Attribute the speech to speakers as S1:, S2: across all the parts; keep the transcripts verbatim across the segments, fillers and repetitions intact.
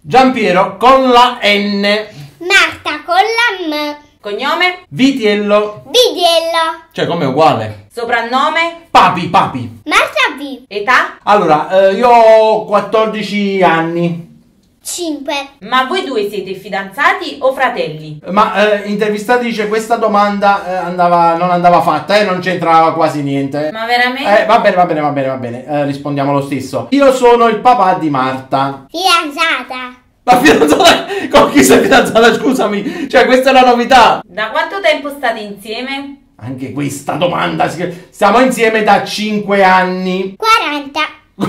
S1: Giampiero con la N.
S2: Marta con la M.
S3: Cognome?
S1: Vitiello.
S2: Bidiello.
S1: Cioè, come uguale?
S3: Soprannome?
S1: Papi, papi.
S2: Marta V.
S3: Età?
S1: Allora, eh, io ho quattordici anni.
S2: cinque.
S3: Ma voi due siete fidanzati o fratelli?
S1: Ma eh, intervistatrice, questa domanda eh, andava, non andava fatta, eh, non c'entrava quasi niente.
S3: Ma veramente?
S1: Eh, va bene, va bene, va bene, va bene. Eh, rispondiamo lo stesso. Io sono il papà di Marta.
S2: Fidanzata.
S1: Ma fidanzata? Con chi sei fidanzata? Scusami. Cioè, questa è una novità.
S3: Da quanto tempo state insieme?
S1: Anche questa domanda. Stiamo insieme da cinque anni.
S2: quaranta.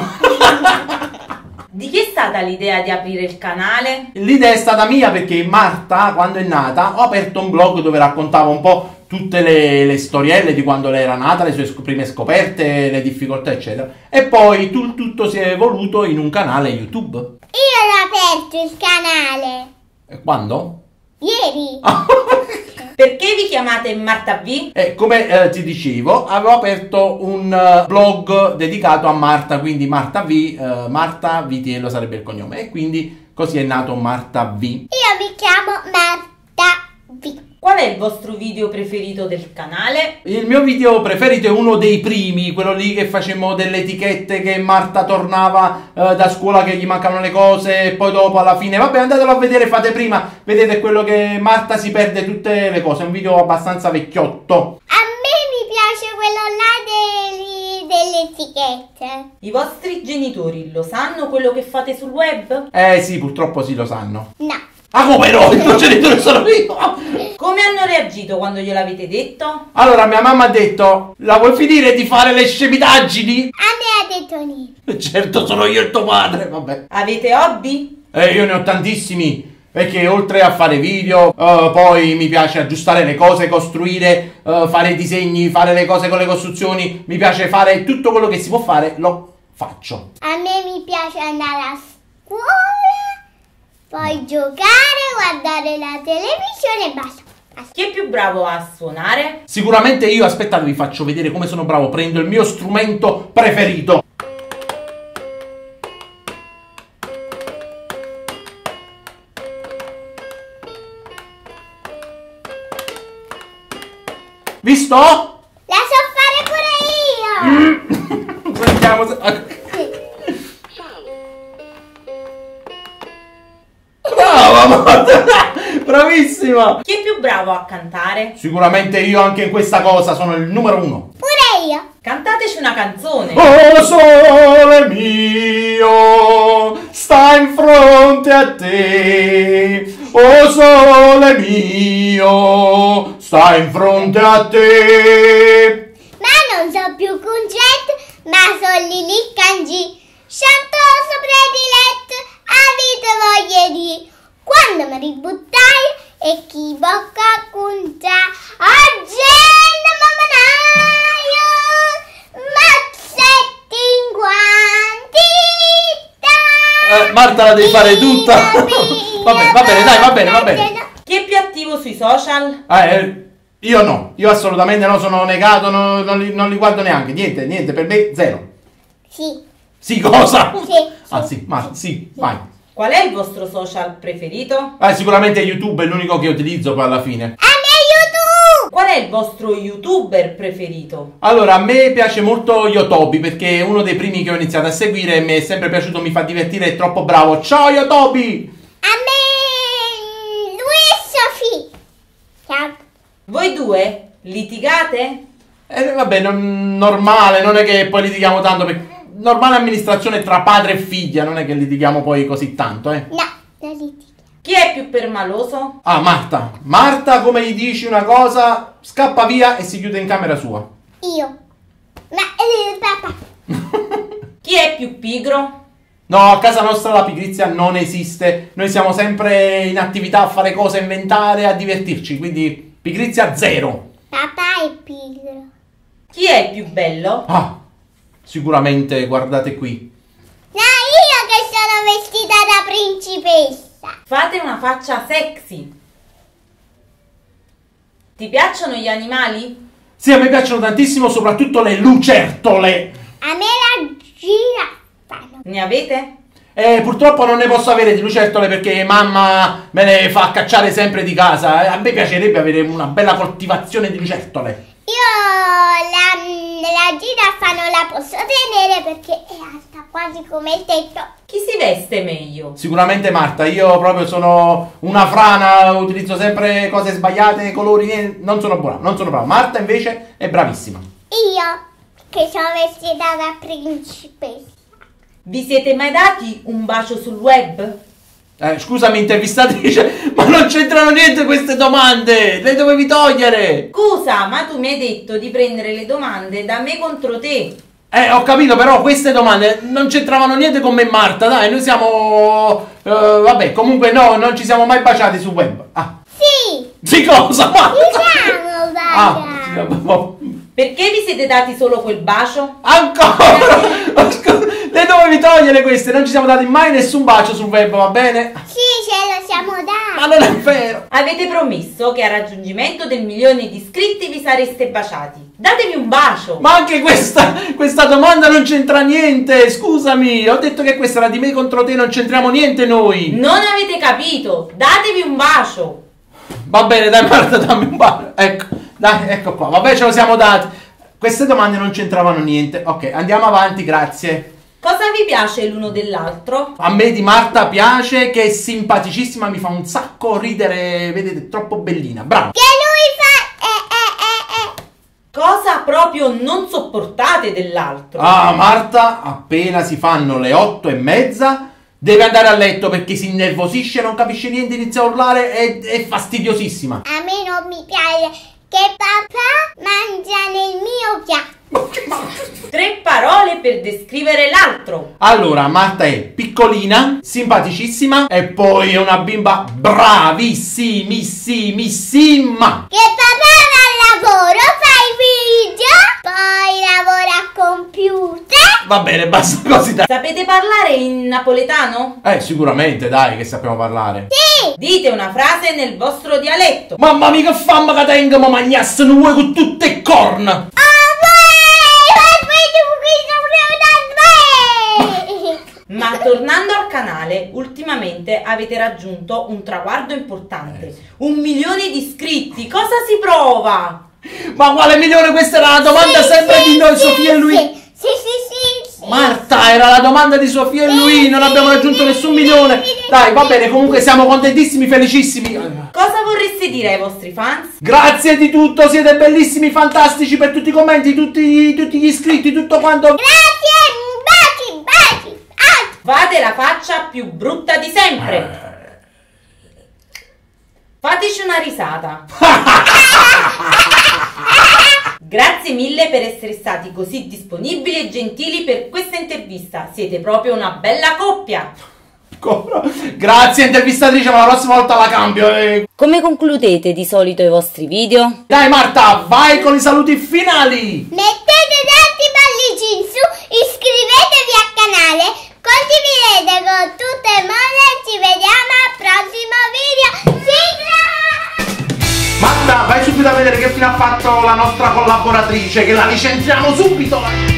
S3: Di chi è stata l'idea di aprire il canale?
S1: L'idea è stata mia perché Marta, quando è nata, ho aperto un blog dove raccontavo un po' tutte le, le storielle di quando lei era nata, le sue sc- prime scoperte, le difficoltà, eccetera. E poi tu- tutto si è evoluto in un canale YouTube.
S2: Io l'ho aperto il canale.
S1: E quando?
S2: Ieri.
S3: Perché vi chiamate Marta V?
S1: E come eh, ti dicevo, avevo aperto un uh, blog dedicato a Marta, quindi Marta V, uh, Marta Vitiello sarebbe il cognome, e quindi così è nato Marta V.
S2: Io mi chiamo Marta V.
S3: Qual è il vostro video preferito del canale?
S1: Il mio video preferito è uno dei primi, quello lì che facemmo delle etichette, che Marta tornava uh, da scuola che gli mancavano le cose, e poi dopo alla fine, vabbè, andatelo a vedere, fate prima, vedete quello che Marta si perde tutte le cose, è un video abbastanza vecchiotto.
S2: A me mi piace quello là dei- delle etichette.
S3: I vostri genitori lo sanno quello che fate sul web?
S1: Eh sì, purtroppo sì, lo sanno.
S2: No.
S1: Ah, come no? Il tuo genitore sono io!
S3: Come hanno reagito quando gliel'avete detto?
S1: Allora, mia mamma ha detto, la vuoi finire di fare le scemitaggini?
S2: A me ha detto niente.
S1: Certo, sono io il tuo padre, vabbè.
S3: Avete hobby?
S1: Eh, io ne ho tantissimi, perché oltre a fare video, eh, poi mi piace aggiustare le cose, costruire, eh, fare i disegni, fare le cose con le costruzioni, mi piace fare tutto quello che si può fare, lo faccio.
S2: A me mi piace andare a scuola, poi giocare, guardare la televisione e basta. Basta.
S3: Chi è più bravo a suonare?
S1: Sicuramente io, aspettate, vi faccio vedere come sono bravo, prendo il mio strumento preferito. Visto?
S2: La so fare pure io.
S1: Sentiamo se... Brava, Marta! Bravissima!
S3: Chi è più bravo a cantare?
S1: Sicuramente io anche in questa cosa sono il numero uno.
S2: Pure io.
S3: Cantateci una canzone.
S1: Oh sole mio, sta in fronte a te. Oh sole mio, sta in fronte a te.
S2: Ma non so più concetto, ma so Lili Cangi. Chanto sopra di letto, avete voglia di. Quando mi ributtai e chi bocca conta. Agenda mamanaio, mazzetti in quantità.
S1: Eh, Marta la devi fare tutta. Vabbè, va bene, dai, va bene, va bene.
S3: Chi è più attivo sui social?
S1: Eh, io no, io assolutamente no, sono negato, no, non, li, non li guardo neanche, niente, niente, per me zero.
S2: Sì.
S1: Sì, cosa?
S2: Sì.
S1: Ah sì, ma sì, vai.
S3: Qual è il vostro social preferito?
S1: Eh, sicuramente YouTube è l'unico che utilizzo poi alla fine.
S2: A me YouTube.
S3: Qual è il vostro youtuber preferito?
S1: Allora, a me piace molto Yotobi perché è uno dei primi che ho iniziato a seguire e mi è sempre piaciuto, mi fa divertire, è troppo bravo. Ciao Yotobi!
S2: A me lui e Sofì. Ciao.
S3: Voi due litigate?
S1: Eh, vabbè, non- normale, non è che poi litighiamo tanto, perché normale amministrazione tra padre e figlia, non è che litighiamo poi così tanto, eh.
S2: No, non litiga.
S3: Chi è più permaloso?
S1: Ah, Marta. Marta, come gli dici una cosa, scappa via e si chiude in camera sua.
S2: Io. Ma eh, papà.
S3: Chi è più pigro?
S1: No, a casa nostra la pigrizia non esiste. Noi siamo sempre in attività a fare cose, a inventare, a divertirci. Quindi pigrizia zero.
S2: Papà è pigro.
S3: Chi è il più bello?
S1: Ah, sicuramente, guardate qui.
S2: No, io che sono vestita da principessa.
S3: Fate una faccia sexy. Ti piacciono gli animali?
S1: Sì, a me piacciono tantissimo, soprattutto le lucertole.
S2: A me la giraffa.
S3: Ne avete?
S1: Eh, purtroppo non ne posso avere di lucertole perché mamma me le fa cacciare sempre di casa. A me piacerebbe avere una bella coltivazione di lucertole.
S2: Io la, la giraffa non la posso tenere perché è alta quasi come il tetto.
S3: Chi si veste meglio?
S1: Sicuramente Marta, io proprio sono una frana, utilizzo sempre cose sbagliate, colori, niente, non sono brava, non sono brava. Marta invece è bravissima.
S2: Io che sono vestita da principessa.
S3: Vi siete mai dati un bacio sul web?
S1: Eh, scusami intervistatrice, ma non c'entrano niente queste domande, le dovevi togliere.
S3: Scusa, ma tu mi hai detto di prendere le domande da me contro te.
S1: Eh, ho capito, però queste domande non c'entravano niente con me e Marta, dai, noi siamo... eh, vabbè, comunque no, non ci siamo mai baciati sul web. Ah.
S2: Sì!
S1: Sì, cosa, Marta?
S2: Siamo baciati!
S1: Ah,
S3: Perché vi siete dati solo quel bacio?
S1: ancora? Scusa, le dovevi togliere queste, non ci siamo dati mai nessun bacio sul web, va bene?
S2: Sì, ce lo siamo dati!
S1: Ma non è vero!
S3: Avete promesso che al raggiungimento del milione di iscritti vi sareste baciati. Datevi un bacio!
S1: Ma anche questa, questa domanda non c'entra niente, scusami, ho detto che questa era di me contro te, non c'entriamo niente noi.
S3: Non avete capito! Datevi un bacio!
S1: Va bene, dai Marta, dammi un bacio, ecco, dai, ecco qua, vabbè ce lo siamo dati. Queste domande non c'entravano niente, ok, andiamo avanti, grazie.
S3: Cosa vi piace l'uno dell'altro?
S1: A me di Marta piace che è simpaticissima, mi fa un sacco ridere, vedete, è troppo bellina, brava.
S2: Che lui fa... Eh, eh, eh, eh.
S3: Cosa proprio non sopportate dell'altro?
S1: Ah, Marta, appena si fanno le otto e mezza, deve andare a letto perché si innervosisce, non capisce niente, inizia a urlare, è, è fastidiosissima.
S2: A me non mi piace che papà mangia nel mio piatto.
S3: Tre parole per descrivere l'altro.
S1: Allora, Marta è piccolina, simpaticissima e poi è una bimba bravissimissima.
S2: Che papà va al lavoro, fa i video, poi lavora a computer.
S1: Va bene, basta così, dai.
S3: Sapete parlare in napoletano?
S1: Eh, sicuramente, dai, che sappiamo parlare.
S2: Sì!
S3: Dite una frase nel vostro dialetto.
S1: Mamma mia, che fame che tengo, ma magnasse noi con tutte e corna.
S3: Ma tornando al canale, ultimamente avete raggiunto un traguardo importante. Un milione di iscritti. Cosa si prova?
S1: Ma quale milione? Questa era la domanda
S2: Sì,
S1: sempre
S2: sì,
S1: di noi,
S2: sì,
S1: Sofia e lui.
S2: Sì, sì, sì, sì, sì.
S1: Marta, era la domanda di Sofia e lui, non abbiamo raggiunto nessun milione. Dai, va bene, comunque siamo contentissimi, felicissimi.
S3: Cosa vorreste dire ai vostri fans?
S1: Grazie di tutto, siete bellissimi, fantastici per tutti i commenti, tutti, tutti gli iscritti, tutto quanto.
S2: Grazie, baci, baci. Ah.
S3: Fate la faccia più brutta di sempre. Fateci una risata. Grazie mille per essere stati così disponibili e gentili per questa intervista. Siete proprio una bella coppia.
S1: Grazie intervistatrice, ma la prossima volta la cambio. eh.
S3: Come concludete di solito i vostri video?
S1: Dai Marta, vai con i saluti finali.
S2: Mettete tanti pollici in su, iscrivetevi al canale, condividete con tutte le molle e ci vediamo al prossimo video. Sigla!
S1: Marta, vai subito a vedere che fine ha fatto la nostra collaboratrice, che la licenziamo subito.